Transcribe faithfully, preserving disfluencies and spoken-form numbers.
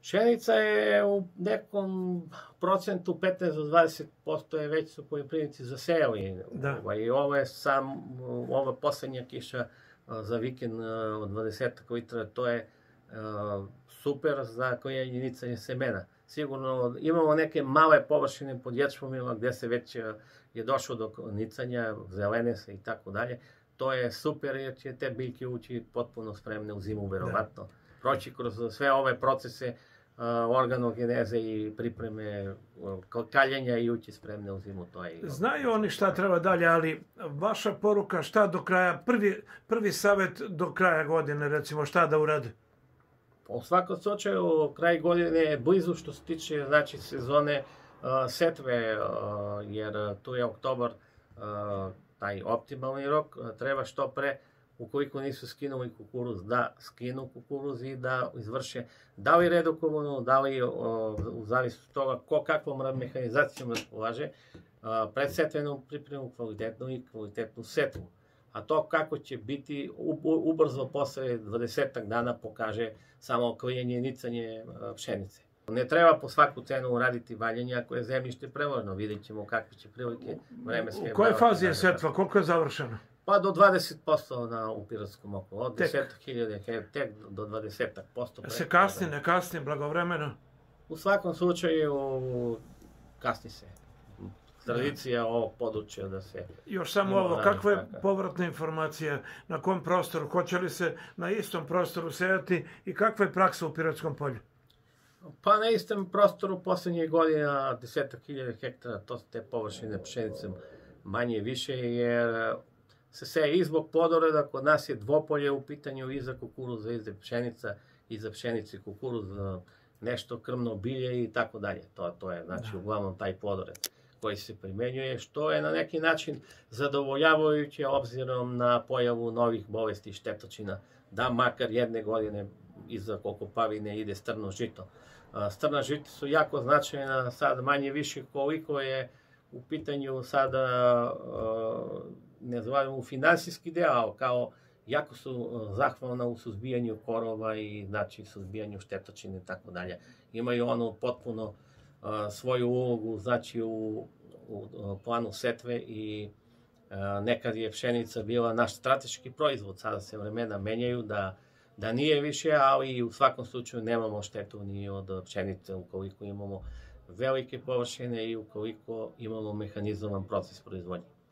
Pšenica je u nekom procentu petnaest do dvadeset posto je već su poljoprivrednici zasejali. Da. I ovo je sam, ova poslednja kiša za vikend od dvadeset litara, to je super za kojenje i nicanje semena. Sigurno imamo neke male površine pod ječmom gde se već je došlo do nicanja, zelene se i tako dalje. To je super jer će te biljke ući potpuno spremne u zimu, verovatno. Proći kroz sve ove procese organogeneze i pripreme kaljenja i ući spremne u zimu. To je... Znaju oni šta treba dalje, ali vaša poruka šta do kraja, prvi, prvi savjet do kraja godine, recimo, šta da urade? U svakom slučaju, kraj godine je blizu što se tiče znači, sezone uh, setve, uh, jer tu je oktobar uh, taj optimalni rok, uh, treba što pre, ukoliko nisu skinuli kukuruz, da skinu kukuruz i da izvrše da li redukovanu, da li uh, u zavisnosti od toga ko kakvom mehanizacijom raspolaže, uh, predsetvenu pripremu kvalitetnu i kvalitetnu setvu. A to kako će biti ubrzo posle dvadesetak dana pokaže samo klijenje i nicanje pšenice. Ne treba po svaku cenu uraditi valjenje ako je zemljište prevozno. Vidjet ćemo kakve će prilike vremenske... U kojoj fazi je setva? Koliko je završeno? Pa do dvadeset posto na u Piratskom okolu. Od deset hiljada tek do dvadeset posto. Se kasni, ne kasni, blagovremeno? U svakom slučaju kasni se. Tradicija ovog područja da se... Još samo ovo, kakva je povratna informacija, na kom prostoru, hoće li se na istom prostoru sejati i kakva je praksa u Piratskom polju? Pa na istom prostoru poslednjih godina desetak hiljada hektara, to su te površine pšenice manje i više, jer se seje i zbog plodoreda, kod nas je dvopolje u pitanju i za kukuruza, i za pšenica, i za pšenicu i kukuruz, nešto krmno bilje i tako dalje. To je znači uglavnom taj plodored koji se primenjuje, što je na neki način zadovoljavajuće obzirom na pojavu novih bolesti i štetočina, da makar jedne godine iza kokopavine ide strno žito. Strna žita su jako značajna, sad manje više koliko je u pitanju sada, ne zovemo finansijski deo, kao jako su zahvalna u suzbijanju korova i znači suzbijanju štetočine i tako dalje. Imaju ono potpuno svoju ulogu, znači u, u planu setve i a, nekad je pšenica bila naš strateški proizvod, sada se vremena menjaju da, da nije više, ali u svakom slučaju nemamo štetu ni od pšenice ukoliko imamo velike površine i ukoliko imamo mehanizovan proces proizvodnje.